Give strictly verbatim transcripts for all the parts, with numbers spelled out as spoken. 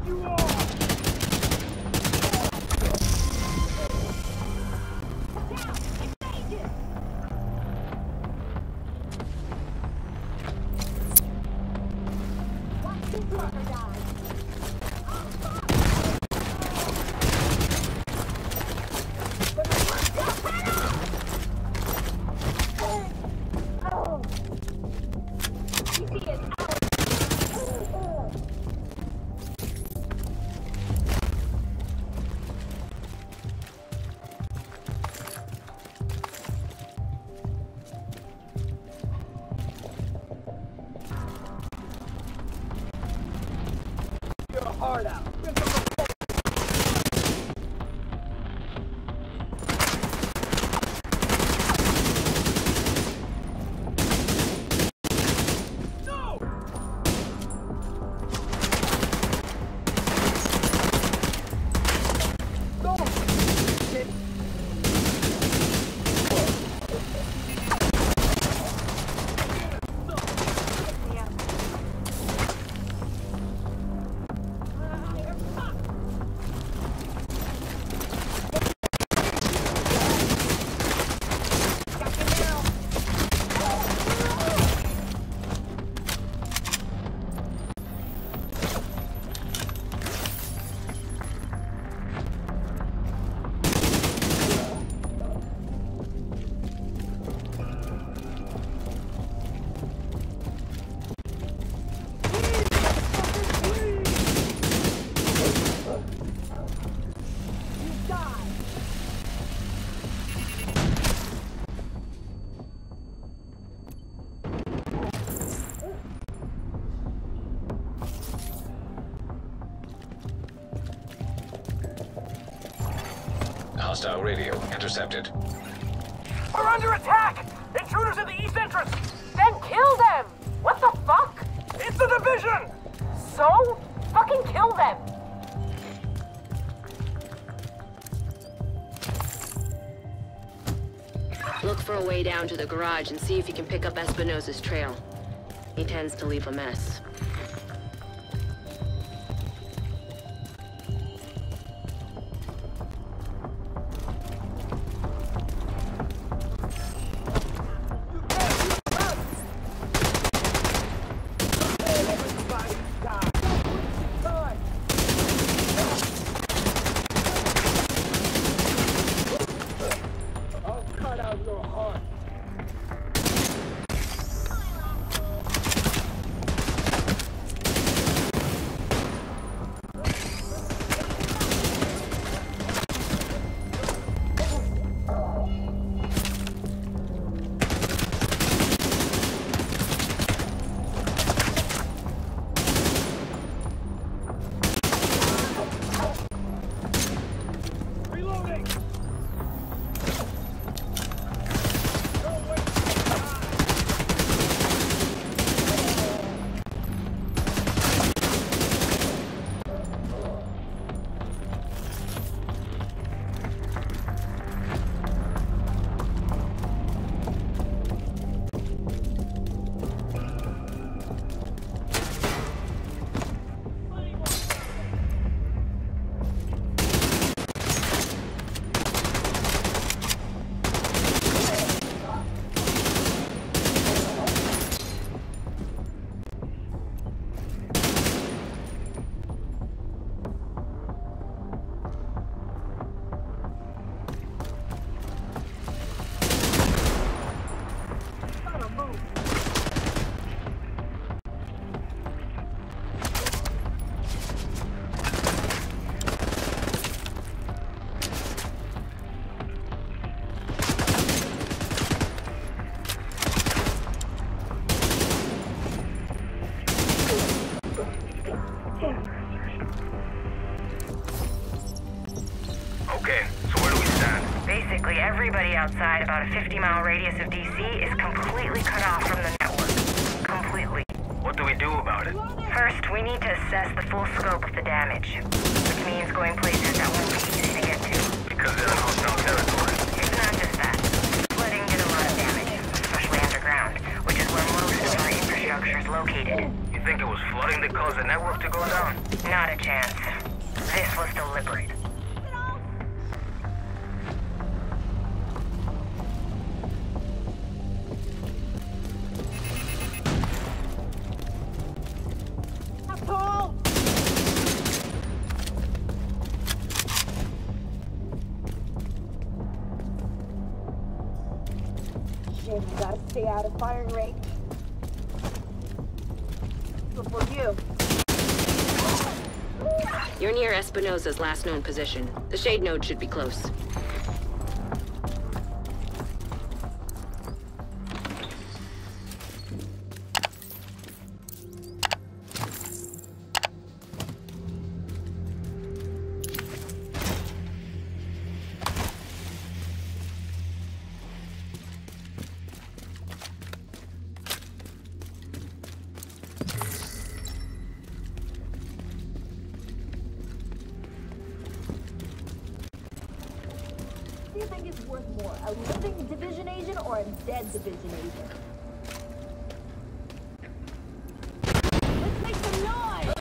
Hard out. Hostile radio intercepted. We're under attack! Intruders at the east entrance! Then kill them! What the fuck? It's the division! So? Fucking kill them! Look for a way down to the garage and see if you can pick up Espinosa's trail. He tends to leave a mess. Okay, so where do we stand? Basically, everybody outside about a fifty mile radius of D C is completely cut off from the network. Completely. What do we do about it? First, we need to assess the full scope of the damage, which means going places that won't be easy to get to. Because they're in hostile territory. It's not just that. Flooding did a lot of damage, especially underground, which is where most of our infrastructure is located. You think it was flooding that caused the network to go down? Not a chance. Shame you gotta stay out of firing range. Before you. You're near Espinosa's last known position. The Shade node should be close. Do you think it's worth more, a living division agent or a dead division agent? Let's make some noise!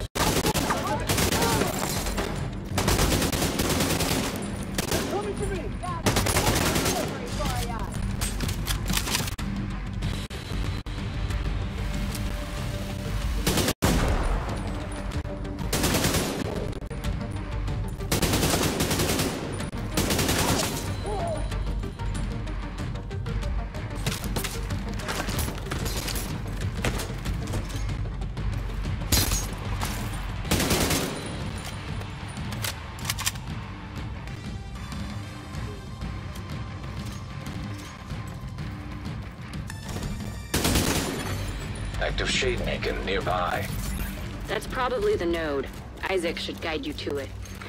They're coming to me! God, very sorry, eyes. Active shade beacon nearby. That's probably the node. Isaac should guide you to it.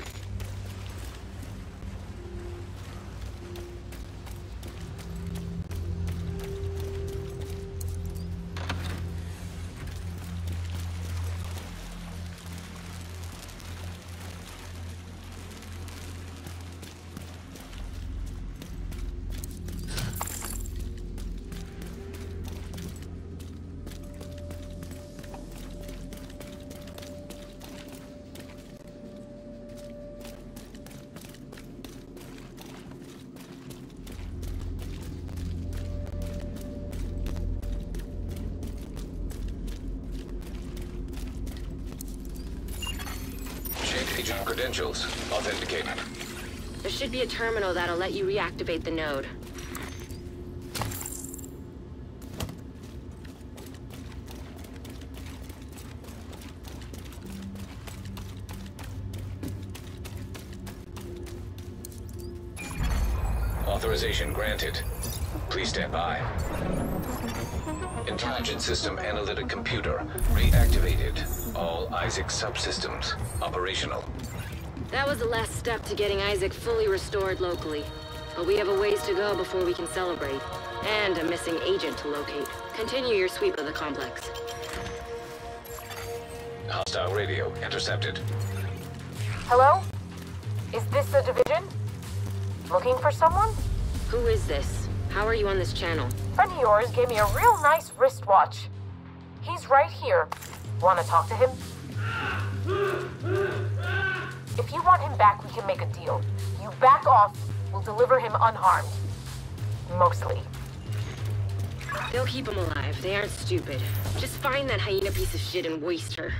Agent credentials authenticated. There should be a terminal that'll let you reactivate the node. Authorization granted. Please stand by. Intelligent system analytic computer reactivated. All Isaac subsystems operational. That was the last step to getting Isaac fully restored locally. But we have a ways to go before we can celebrate. And a missing agent to locate. Continue your sweep of the complex. Hostile radio intercepted. Hello? Is this the division? Looking for someone? Who is this? How are you on this channel? Friend of yours gave me a real nice wristwatch. He's right here. Want to talk to him? If you want him back, we can make a deal. You back off, we'll deliver him unharmed. Mostly. They'll keep him alive. They aren't stupid. Just find that hyena piece of shit and waste her.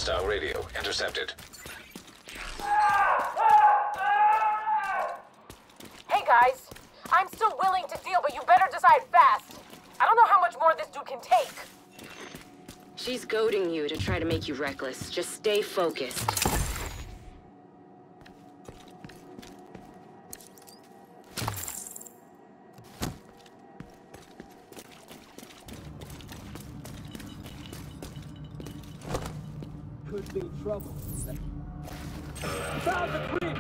Hostile radio intercepted. Hey guys, I'm still willing to deal, but you better decide fast. I don't know how much more this dude can take. She's goading you to try to make you reckless. Just stay focused. Could be trouble. Found the creep!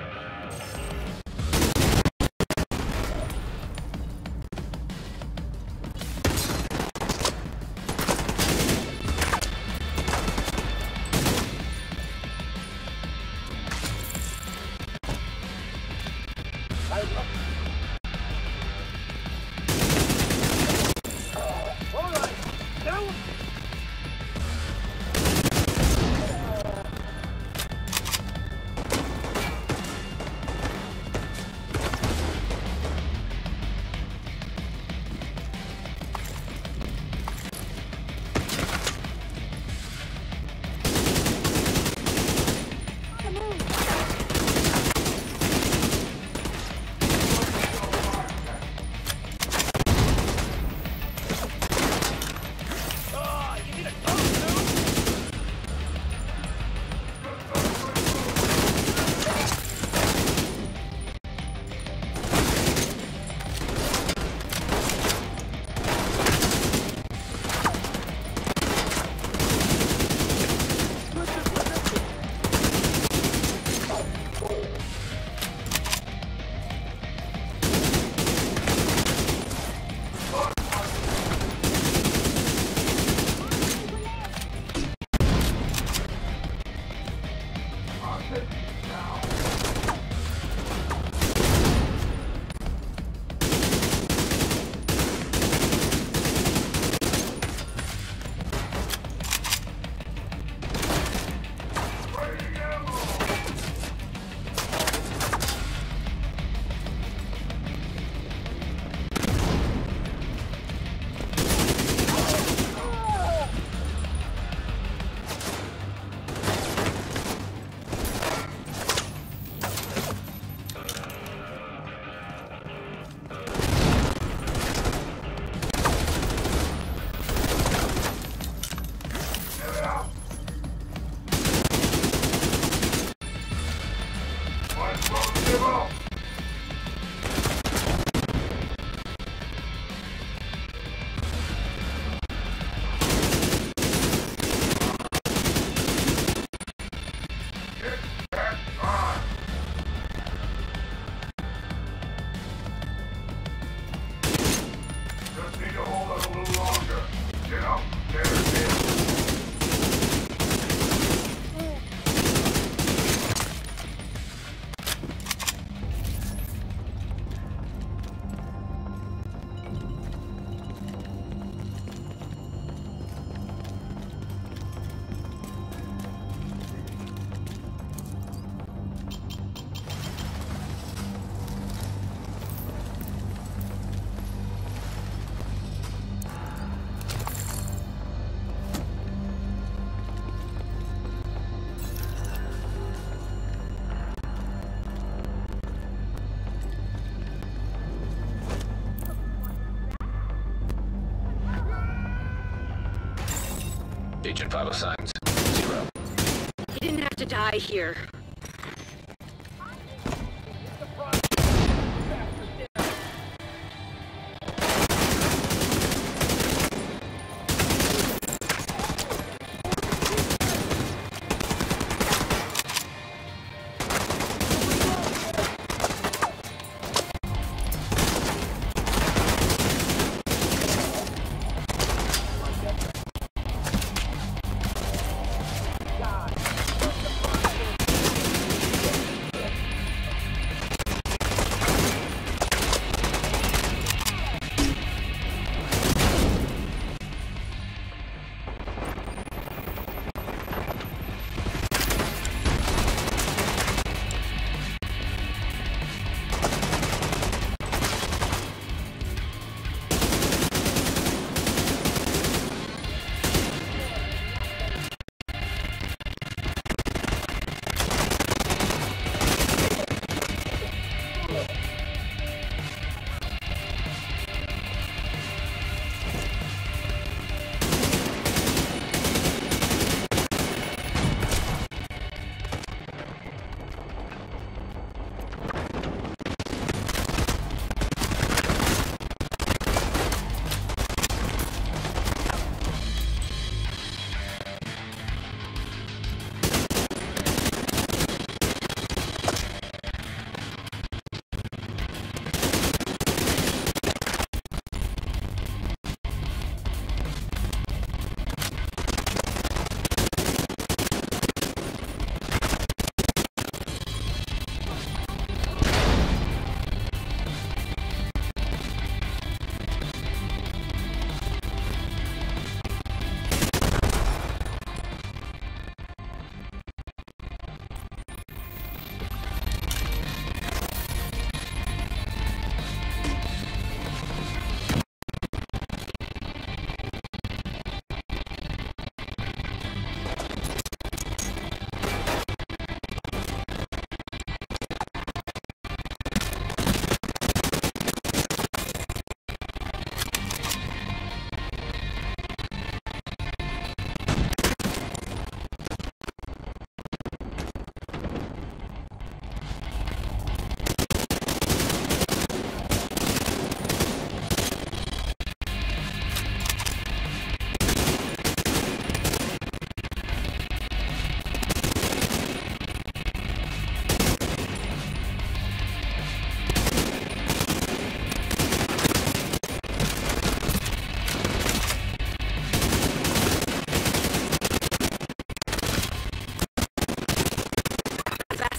Agent vital signs, zero. He didn't have to die here.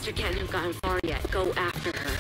sister can't have gotten far yet. Go after her.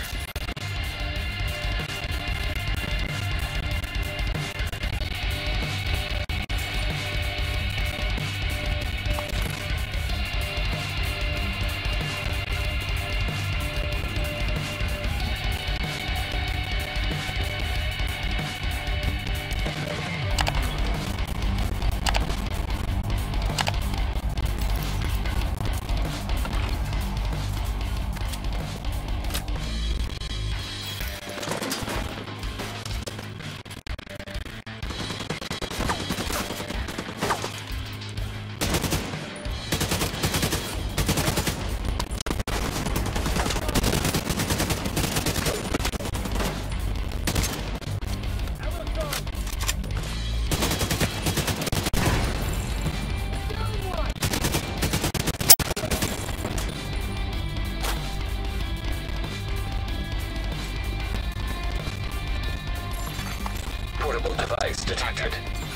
Portable device detected.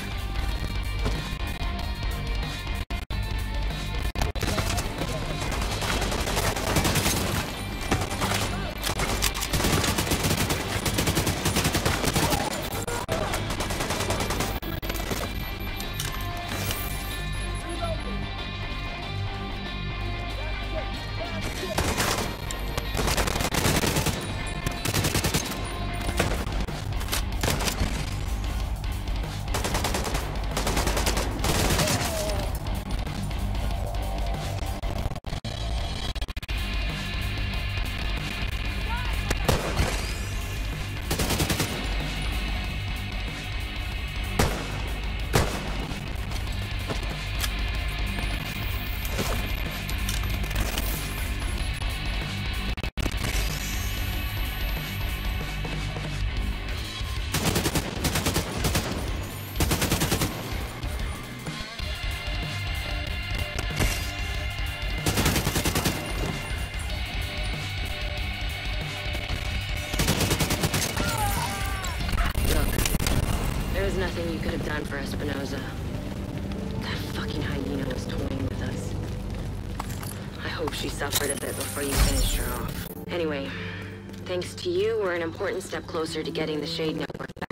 There's nothing you could have done for Espinosa. That fucking hyena was toying with us. I hope she suffered a bit before you finished her off. Anyway, thanks to you, we're an important step closer to getting the Shade Network back.